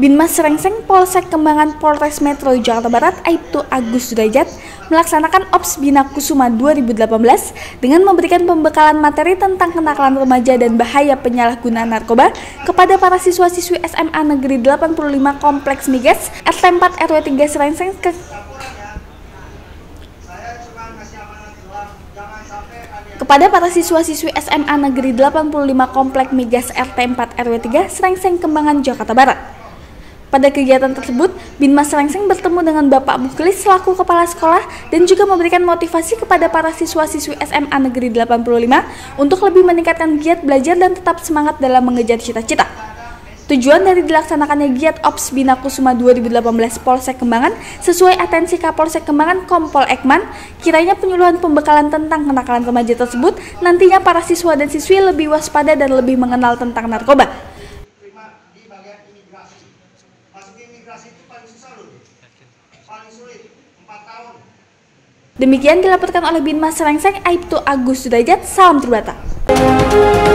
Binmas Serengseng Polsek Kembangan Polres Metro Jakarta Barat Aibtu Agus Sudrajat melaksanakan Ops Bina Kusuma 2018 dengan memberikan pembekalan materi tentang kenakalan remaja dan bahaya penyalahgunaan narkoba kepada para siswa-siswi SMA Negeri 85 Kompleks Migas RT 4 RW 3 Serengseng kepada para siswa-siswi SMA Negeri 85 Kompleks Migas RT 4 RW 3 Serengseng Kembangan Jakarta Barat. Pada kegiatan tersebut, Binmas Serengseng bertemu dengan Bapak Muklis selaku Kepala Sekolah dan juga memberikan motivasi kepada para siswa-siswi SMA Negeri 85 untuk lebih meningkatkan giat belajar dan tetap semangat dalam mengejar cita-cita. Tujuan dari dilaksanakannya giat Ops Bina Kusuma 2018 Polsek Kembangan sesuai atensi Kapolsek Kembangan Kompol Ekman, kiranya penyuluhan pembekalan tentang kenakalan remaja tersebut nantinya para siswa dan siswi lebih waspada dan lebih mengenal tentang narkoba. Demikian dilaporkan oleh Binmas Serengseng Aibtu Agus Sudrajat. Salam Tribata.